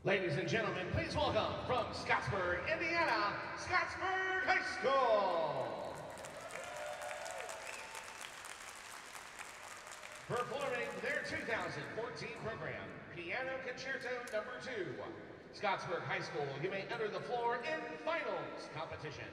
Ladies and gentlemen, please welcome from Scottsburg, Indiana, Scottsburg High School. Performing their 2014 program, Piano Concerto Number 2. Scottsburg High School, you may enter the floor in finals competition.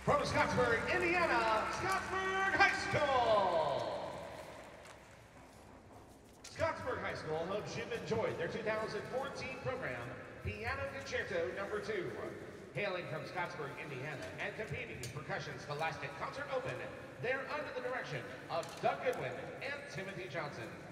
From Scottsburg, Indiana, Scottsburg High School. Scottsburg High School hopes you've enjoyed their 2014 program, Piano Concerto No. 2. Hailing from Scottsburg, Indiana, and competing in Percussion Scholastic Concert Open, they're under the direction of Doug Goodwin and Timothy Johnson.